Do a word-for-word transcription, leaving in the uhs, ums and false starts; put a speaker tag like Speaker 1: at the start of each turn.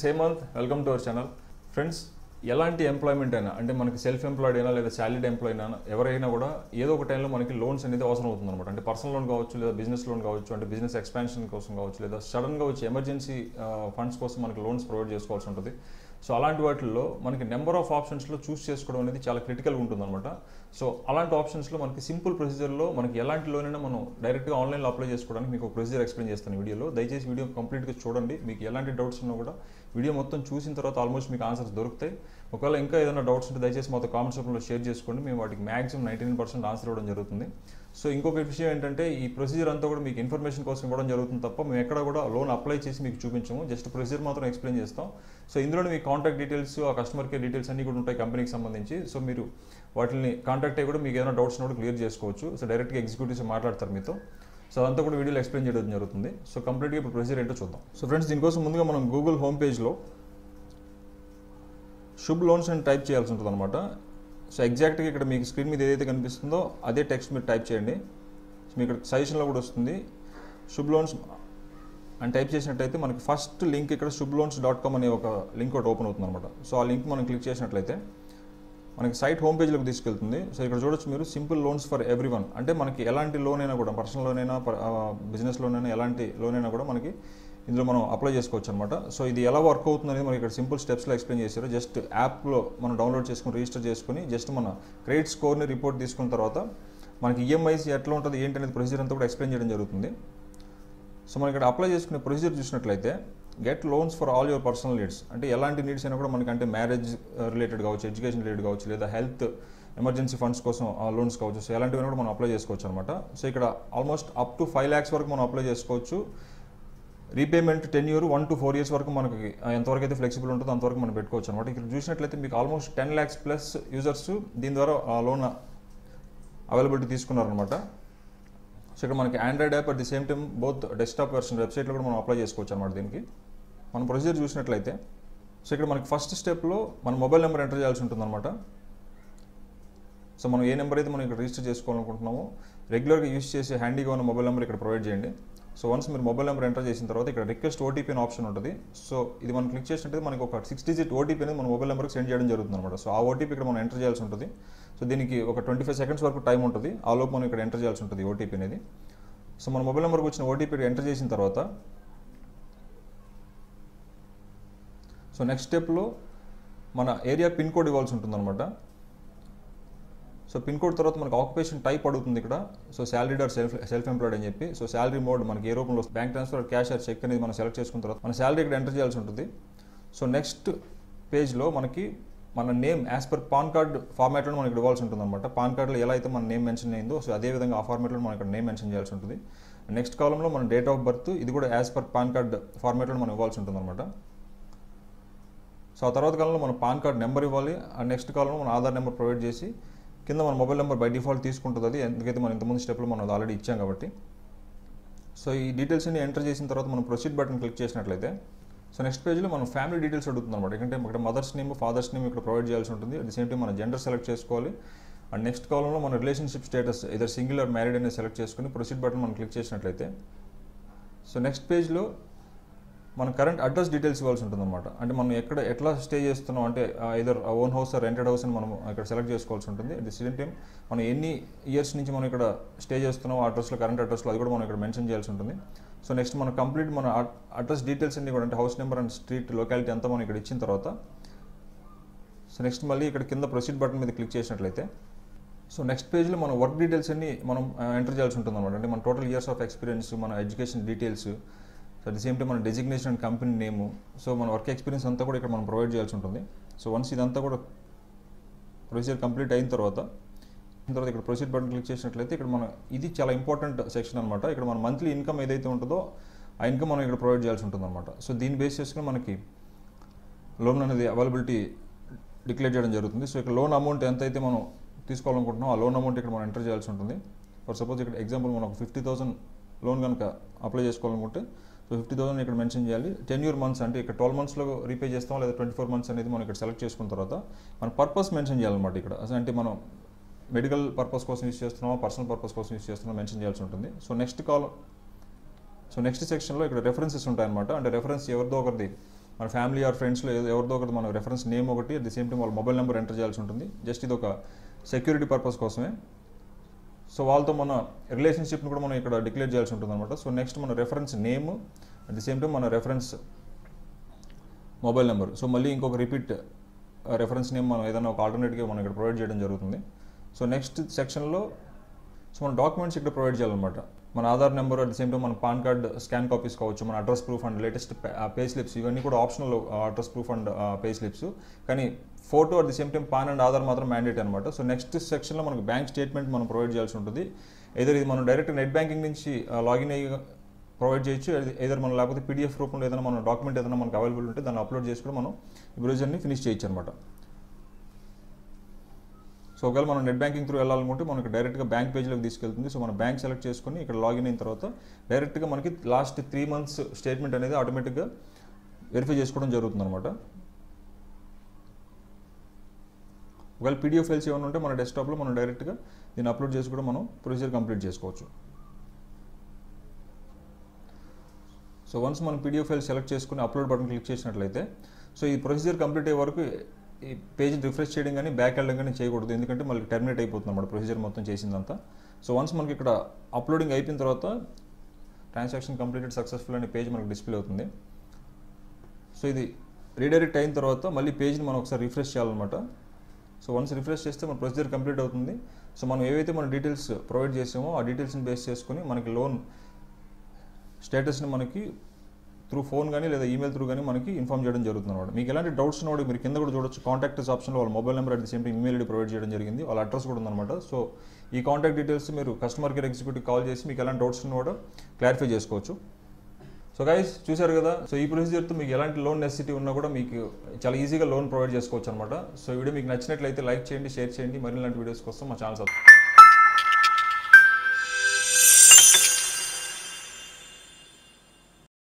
Speaker 1: is Hemant. Welcome to our channel. Friends, ఎలాంటి employment అయినా అంటే మనకి సెల్ఫ్ ఎంప్లాయిడ్ అయినా లేదా సాలరీడ్ ఎంప్లాయీ అయినా ఎవరైనా కూడా ఏదో ఒక టైంలో మనకి లోన్స్ అనేది అవసరం అవుతుంది అనమాట. అంటే పర్సనల్ లోన్ కావచ్చు, లేదా బిజినెస్ లోన్ కావచ్చు, అంటే బిజినెస్ ఎక్స్పాన్షన్ కోసం కావచ్చు, లేదా సడన్గా వచ్చి ఎమర్జెన్సీ ఫండ్స్ కోసం మనకి లోన్స్ ప్రొవైడ్ చేసుకోవాల్సి ఉంటుంది. సో అలాంటి వాటిల్లో మనకి నెంబర్ ఆఫ్ ఆప్షన్స్లో చూస్ చేసుకోవడం అనేది చాలా క్రిటికల్గా ఉంటుంది అనమాట. సో అలాంటి ఆప్షన్స్లో మనకి సింపుల్ ప్రొసీజర్లో మనకి ఎలాంటి లోన్ అయినా మనం డైరెక్ట్గా ఆన్లైన్లో అప్లై చేసుకోవడానికి మీకు ఒక ప్రొసీజర్ ఎక్స్ప్లెయిన్ చేస్తాను వీడియోలో. దయచేసి వీడియో కంప్లీట్గా చూడండి. మీకు ఎలాంటి డౌట్స్ ఉన్నా కూడా వీడియో మొత్తం చూసిన తర్వాత ఆల్మోస్ట్ మీకు ఆన్సర్స్ దొరుకుతాయి. ఒకవేళ ఇంకా ఏదైనా డౌట్స్ ఉంటే దయచేసి మాతో కామెంట్ సెక్షన్లో షేర్ చేసుకోండి. మేము వాటికి maximum ninety nine percent answer ఇవ్వడం జరుగుతుంది. సో ఇంకొక విషయం ఏంటంటే ఈ ప్రొసీజర్ అంతా కూడా మీకు ఇన్ఫర్మేషన్ కోసం ఇవ్వడం జరుగుతుంది తప్ప మేము ఎక్కడ కూడా లోన్ అప్లై చేసి మీకు చూపించము. జస్ట్ ప్రొసీజర్ మాత్రం ఎక్స్ప్లెయిన్ చేస్తాం. సో ఇందులో మీ కాంటాక్ట్ డీటెయిల్స్, ఆ కస్టమర్ కేర్ డీటెయిల్స్ అన్నీ కూడా ఉంటాయి కంపెనీకి సంబంధించి. సో మీరు వాటిని కాంటాక్ట్ అయ్యి కూడా మీకు ఏదైనా డౌట్స్ కూడా క్లియర్ చేసుకోవచ్చు. సో డైరెక్ట్గా ఎగ్జిక్యూటివ్స్ మాట్లాడతారు మీతో. సో అదంతా కూడా వీడియోలో ఎక్స్ప్లెయిన్ చేయడం జరుగుతుంది. సో కంప్లీట్గా ఇప్పుడు ప్రొసీజర్ ఏంటో చూద్దాం. సో ఫ్రెండ్స్, దీనికోసం ముందుగా మనం గూగుల్ హోమ్ పేజ్లో శుభ్ లోన్స్ అని టైప్ చేయాల్సి ఉంటుంది అనమాట. సో ఎగ్జాక్ట్గా ఇక్కడ మీకు స్క్రీన్ మీద ఏదైతే కనిపిస్తుందో అదే టెక్స్ట్ మీరు టైప్ చేయండి. సో మీకు ఇక్కడ సజెషన్లో కూడా వస్తుంది శుభ్ లోన్స్ అని టైప్ చేసినట్లయితే మనకి ఫస్ట్ లింక్ ఇక్కడ శుభ్ లోన్స్ డాట్ కామ్ అనే ఒక లింక్ ఒకటి ఓపెన్ అవుతుంది అనమాట. సో ఆ లింక్ మనం క్లిక్ చేసినట్లయితే మనకి సైట్ హోమ్ పేజ్లోకి తీసుకెళ్తుంది. సో ఇక్కడ చూడొచ్చు మీరు simple loans for every one, అంటే మనకి ఎలాంటి లోన్ అయినా కూడా, పర్సనల్ లోన్ అయినా బిజినెస్ లోన్ అయినా ఎలాంటి లోన్ అయినా కూడా మనకి ఇందులో మనం అప్లై చేసుకోవచ్చు అనమాట. సో ఇది ఎలా వర్క్ అవుతుంది అనేది మనకి ఇక్కడ సింపుల్ స్టెప్స్లో ఎక్స్ప్లెయిన్ చేశారు. జస్ట్ యాప్లో మనం డౌన్లోడ్ చేసుకుని రిజిస్టర్ చేసుకుని జస్ట్ మన క్రెడిట్ స్కోర్ని రిపోర్ట్ తీసుకున్న తర్వాత మనకి ఈఎంఐస్ ఎట్లా ఉంటుంది ఏంటి అనేది ప్రొసీజర్ అంతా కూడా ఎక్స్ప్లెయిన్ చేయడం జరుగుతుంది. సో మనం ఇక్కడ అప్లై చేసుకునే ప్రొసీజర్ చూసినట్లయితే get loans for all your personal needs, అంటే ఎలాంటి నీడ్స్ అయినా కూడా మనకి, అంటే మ్యారేజ్ రిలేటెడ్ కావచ్చు, ఎడ్యుకేషన్ రిలేటెడ్ కావచ్చు, లేదా హెల్త్ ఎమర్జెన్సీ ఫండ్స్ కోసం లోన్స్ కావచ్చు. సో ఎలాంటివైనా కూడా మనం అప్లై చేసుకోవచ్చు అనమాట. సో ఇక్కడ almost up to five lakhs వరకు మనం అప్లై చేసుకోవచ్చు. Repayment ten year one to four years వరకు మనకి ఎంతవరకు అయితే ఫ్లెక్సిబుల్ ఉంటుందో అంతవరకు మనం పెట్టుకోవచ్చు అనమాట. ఇక్కడ చూసినట్లయితే మీకు almost ten lakhs plus users దీని ద్వారా లోన్ అవైలబిలిటీ తీసుకున్నారనమాట. సో ఇక్కడ మనకి android app at the same time both desktop version వెబ్సైట్లో కూడా మనం అప్లై చేసుకోవచ్చు అనమాట. దీనికి మన ప్రొసీజర్ చూసినట్లయితే సో ఇక్కడ మనకి ఫస్ట్ స్టెప్లో మన మొబైల్ నెంబర్ ఎంటర్ చేయాల్సి ఉంటుంది అనమాట. సో మనం ఏ నెంబర్ అయితే మనం ఇక్కడ రిజిస్టర్ చేసుకోవాలనుకుంటున్నామో రెగ్యులర్గా యూస్ చేసే హ్యాండీగా ఉన్న మొబైల్ నెంబర్ ఇక్కడ ప్రొవైడ్ చేయండి. సో వన్స్ మీరు మొబైల్ నెంబర్ ఎంటర్ చేసిన తర్వాత ఇక్కడ రిక్వెస్ట్ ఓటీపీ అనే ఆప్షన్ ఉంటుంది. సో ఇది మనం క్లిక్ చేసినట్టు మనకి ఒక సిక్స్ డిజిట్ ఓటీపీ అనేది మన మొబైల్ నెంబర్కి సెండ్ చేయడం జరుగుతుంది అనమాట. సో ఆ ఓటీపీ ఇక్కడ మనం ఎంటర్ చేయాల్సి ఉంటుంది. సో దీనికి ఒక ట్వంటీ ఫైవ్ సెకండ్స్ వరకు టైం ఉంటుంది. ఆ లోపు మనం ఇక్కడ ఎంటర్ చేయాల్సి ఉంటుంది ఓటీపీ అనేది. సో మన మొబైల్ నెంబర్కి వచ్చిన ఓటీపీ ఎంటర్ చేసిన తర్వాత సో నెక్స్ట్ స్టెప్లో మన ఏరియా పిన్ కోడ్ ఇవ్వాల్సి ఉంటుంది అనమాట. సో పిన్ కోడ్ తర్వాత మనకు ఆక్యుపేషన్ టైప్ అడుగుతుంది ఇక్కడ. So salaried or self self employed అని చెప్పి. సో సాలరీ మోడ్ మనకి ఏ రూపంలో bank transfer, cash or cheque అనేది మనం సెలెక్ట్ చేసుకున్న తర్వాత మన సాలరీ ఇక్కడ ఎంటర్ చేయాల్సి ఉంటుంది. సో నెక్స్ట్ పేజ్లో మనకి మన name as per PAN card ఫార్మాట్లో మనకి ఇవ్వాల్సి ఉంటుంది అనమాట. పాన్ కార్డులో ఎలా అయితే మన నేమ్ మెన్షన్ అయిందో సో అదేవిధంగా ఆ ఫార్మాట్లో మనం ఇక్కడ నేమ్ మెన్షన్ చేయాల్సి ఉంటుంది. నెక్స్ట్ కాలంలో మన డేట్ ఆఫ్ బర్త్, ఇది కూడా యాజ్ పర్ పాన్ కార్డ్ ఫార్మాట్లో మనం ఇవ్వాల్సి ఉంటుంది అనమాట. సో ఆ తర్వాత కాలంలో మన పాన్ కార్డ్ నెంబర్ ఇవ్వాలి. ఆ నెక్స్ట్ కాలంలో మన ఆధార్ నెంబర్ ప్రొవైడ్ చేసి కింద మన మొబైల్ నెంబర్ బై డిఫాల్ట్ తీసుకుంటుంది. అది ఎందుకైతే మనం ఇంతకుముందు స్టెప్లో మనం ఆల్రెడీ ఇచ్చాం కాబట్టి. సో ఈ డీటెయిల్స్ అన్ని ఎంటర్ చేసిన తర్వాత మనం ప్రొసీడ్ బటన్ క్లిక్ చేసినట్లయితే సో నెక్స్ట్ పేజ్లో మనం ఫ్యామిలీ డీటెయిల్స్ అడుగుతుంది అనమాట. ఎందుకంటే ఇక్కడ మదర్స్ నేమ్, ఫాదర్స్ నేమ్ ఇక్కడ ప్రొవైడ్ చేయాల్సి ఉంటుంది. అట్ ది సేమ్ టైం మన జెండర్ సెలెక్ట్ చేసుకోవాలి. అండ్ నెక్స్ట్ కాలంలో మన relationship status either single or married అనేది సెలెక్ట్ చేసుకుని ప్రొసీడ్ బటన్ మనం క్లిక్ చేసినట్లయితే సో నెక్స్ట్ పేజ్లో మన కరెంట్ అడ్రస్ డీటెయిల్స్ ఇవ్వాల్సి ఉంటుంది అనమాట. అంటే మనం ఎక్కడ ఎట్లా స్టే చేస్తున్నాం, అంటే either own house or rented house అని మనం ఇక్కడ సెలెక్ట్ చేసుకోవాల్సి ఉంటుంది. అట్ ది సేమ్ టైం మనం ఎన్ని ఇయర్స్ నుంచి మనం ఇక్కడ స్టే చేస్తున్నాం ఆ అడ్రస్లో, కరెంట్ అడ్రస్లో అది కూడా మనం ఇక్కడ మెన్షన్ చేయాల్సి ఉంటుంది. సో నెక్స్ట్ మన కంప్లీట్ మన అడ్రస్ డీటెయిల్స్ అన్ని కూడా, అంటే house number and street locality అంతా మనం ఇక్కడ ఇచ్చిన తర్వాత సో నెక్స్ట్ మళ్ళీ ఇక్కడ కింద ప్రొసీడ్ బటన్ మీద క్లిక్ చేసినట్లయితే సో నెక్స్ట్ పేజ్లో మన వర్క్ డీటెయిల్స్ అన్ని మనం ఎంటర్ చేయాల్సి ఉంటుంది అనమాట. అంటే మన టోటల్ ఇయర్స్ ఆఫ్ ఎక్స్పీరియన్స్, మన education details, so at the same time మన designation and company name, so మన వర్క్ ఎక్స్పీరియన్స్ అంతా కూడా ఇక్కడ మనం ప్రొవైడ్ చేయాల్సి ఉంటుంది. సో వన్స్ ఇదంతా కూడా ప్రొసీజర్ కంప్లీట్ అయిన తర్వాత తర్వాత ఇక్కడ ప్రొసీడ్ బటన్ క్లిక్ చేసినట్లయితే ఇక్కడ మన ఇది చాలా ఇంపార్టెంట్ సెక్షన్ అనమాట. ఇక్కడ మన మంత్లీ ఇన్కమ్ ఏదైతే ఉంటుందో ఆ ఇన్కమ్ మనం ఇక్కడ ప్రొవైడ్ చేయాల్సి ఉంటుంది అనమాట. సో దీన్ని బేస్ చేసుకుని మనకి లోన్ అనేది అవైలబిలిటీ డిక్లేర్ చేయడం జరుగుతుంది. సో ఇక్కడ లోన్ అమౌంట్ ఎంత అయితే మనం తీసుకోవాలనుకుంటున్నాం ఆ లోన్ అమౌంట్ ఇక్కడ మనం ఎంటర్ చేయాల్సి ఉంటుంది. ఫర్ సపోజ్ ఇక్కడ ఎగ్జాంపుల్ మనం ఒక ఫిఫ్టీ థౌసండ్ లోన్ కనుక అప్లై చేసుకోవాలనుకుంటే సో ఫిఫ్టీ థౌసండ్ ఇక్కడ మెన్షన్ చేయాలి. టెన్ ఇయర్ మంత్స్ అంటే ఇక్కడ ట్వెల్వ్ మంత్స్లో రీపే చేస్తాం, లేదా ట్వంటీ ఫోర్ మంత్స్ అనేది మనం ఇక్కడ సెలెక్ట్ చేసుకున్న తర్వాత మన పర్పస్ మెన్షన్ చేయాలన్నమాట. ఇక్కడ అంటే మనం మెడికల్ పర్పస్ కోసం యూస్ చేస్తున్నామా, పర్సనల్ పర్పస్ కోసం యూస్ చేస్తున్నామా మెన్షన్ చేయాల్సి ఉంటుంది. So next call so next సెక్షన్లో ఇక్కడ రెఫరెన్సెస్ ఉంటాయన్నమాట. అంటే రెఫరెన్స్ ఎవరిదో ఒకరిది మన ఫ్యామిలీ ఆర్ ఫ్రెండ్స్లో ఎవరిదో ఒకటి మన రెఫరెన్స్ నేమ్ ఒకటి అట్ ది సేమ్ టైం వాళ్ళ మొబైల్ నెంబర్ ఎంటర్ చేయాల్సి ఉంటుంది. జస్ట్ ఇది ఒక సెక్యూరిటీ పర్పస్ కోసమే. సో వాళ్ళతో మన రిలేషన్షిప్ని కూడా మనం ఇక్కడ డిక్లేర్ చేయాల్సి ఉంటుంది అనమాట. సో నెక్స్ట్ మన reference name at the same time మన రెఫరెన్స్ మొబైల్ నెంబర్. సో మళ్ళీ ఇంకొక రిపీట్ రెఫరెన్స్ నేమ్ మనం ఏదైనా ఒక ఆల్టర్నేట్గా మనం ఇక్కడ ప్రొవైడ్ చేయడం జరుగుతుంది. సో నెక్స్ట్ సెక్షన్లో సో మన డాక్యుమెంట్స్ ఇక్కడ ప్రొవైడ్ చేయాలన్నమాట. మన Aadhaar number at the same time మన పాన్ కార్డ్ స్కాన్ కాపీస్ కావచ్చు, మన address proof and latest pay slips, ఇవన్నీ కూడా optional address proof and pay slips. కానీ photo at the same time PAN and Aadhaar మాత్రం మ్యాండేట్ అనమాట. సో నెక్స్ట్ సెక్షన్లో మనకు బ్యాంక్ స్టేట్మెంట్ మనం ప్రొవైడ్ చేయాల్సి ఉంటుంది. ఏదైనా ఇది మనం డైరెక్ట్ నెట్ బ్యాంకింగ్ నుంచి లాగిన్ అయ్యి ప్రొవైడ్ చేయొచ్చు, ఏదైనా మనం లేకపోతే పీడిఎఫ్ రూపంలో ఏదైనా మన డాక్యుమెంట్ ఏదైనా మనకు అవైలబుల్ ఉంటే దాన్ని అప్లోడ్ చేసి కూడా మనం ఈ ప్రొసీజర్ని ఫినిష్ చేయొచ్చు అనమాట. సో ఒకవేళ మనం నెట్ బ్యాంకింగ్ త్రూ వెళ్ళాలనుకుంటే మనకి డైరెక్ట్గా బ్యాంక్ పేజ్లోకి తీసుకెళ్తుంది. సో మన బ్యాంక్ సెలెక్ట్ చేసుకొని ఇక్కడ లాగిన్ అయిన తర్వాత డైరెక్ట్గా మనకి లాస్ట్ త్రీ మంత్స్ స్టేట్మెంట్ అనేది ఆటోమేటిక్గా వెరిఫై చేసుకోవడం జరుగుతుంది అనమాట. ఒకవేళ పీడిఎఫ్ ఫైల్స్ ఏమైనా ఉంటే మన డెస్క్టాప్లో మనం డైరెక్ట్గా దీన్ని అప్లోడ్ చేసి కూడా మనం ప్రొసీజర్ కంప్లీట్ చేసుకోవచ్చు. సో వన్స్ మనం పీడిఎఫ్ ఫైల్ సెలెక్ట్ చేసుకుని అప్లోడ్ బటన్ క్లిక్ చేసినట్లయితే సో ఈ ప్రొసీజర్ కంప్లీట్ అయ్యే వరకు ఈ పేజ్ రిఫ్రెష్ చేయడం కానీ బ్యాక్ వెళ్ళడం కానీ చేయకూడదు, ఎందుకంటే మళ్ళీ టర్మినేట్ అయిపోతుంది అన్నమాట ప్రొసీజర్ మొత్తం చేసిందంతా. సో వన్స్ మనకి ఇక్కడ అప్లోడింగ్ అయిపోయిన తర్వాత ట్రాన్సాక్షన్ కంప్లీటెడ్ సక్సెస్ఫుల్ అనే పేజ్ మనకు డిస్ప్లే అవుతుంది. సో ఇది రీడైరెక్ట్ అయిన తర్వాత మళ్ళీ పేజ్ని మనం ఒకసారి రిఫ్రెష్ చేయాలన్నమాట. సో వన్స్ రిఫ్రెష్ చేస్తే మన ప్రొసీజర్ కంప్లీట్ అవుతుంది. సో మనం ఏవైతే మన డీటెయిల్స్ ప్రొవైడ్ చేసామో ఆ డీటెయిల్స్ని బేస్ చేసుకుని మనకి లోన్ స్టేటస్ని మనకి త్రూ ఫోన్ కానీ లేదా ఈమెయిల్ త్రూ కానీ మనకి ఇన్ఫార్మ్ చేయడం జరుగుతుంది అనమాట. మీకు ఎలాంటి డౌట్స్ ఉన్నా కూడా మీరు కింద కూడా చూడొచ్చు, కాంటాక్ట్స్ ఆప్షన్లో వాళ్ళ mobile number at the same time email ID provide చేయడం జరిగింది, వాళ్ళ అడ్రస్ కూడా ఉందన్నమాట. సో ఈ కాంటాక్ట్ డీటెయిల్స్ మీరు కస్టమర్ కేర్ ఎగ్జిక్యూటివ్ కాల్ చేసి మీకు ఎలాంటి డౌట్స్ ఉన్నా కూడా క్లారిఫై చేసుకోవచ్చు. సో గైస్ చూసారు కదా, సో ఈ ప్రొసీజర్తో మీకు ఎలాంటి లోన్ నెసెసిటీ ఉన్నా కూడా మీకు చాలా ఈజీగా లోన్ ప్రొవైడ్ చేసుకోవచ్చు అనమాట. సో ఈ వీడియో మీకు నచ్చినట్లయితే లైక్ చేయండి, షేర్ చేయండి. మరిన్ని ఇలాంటి వీడియోస్ కోసం మా ఛానల్ సబ్స్క్రైబ్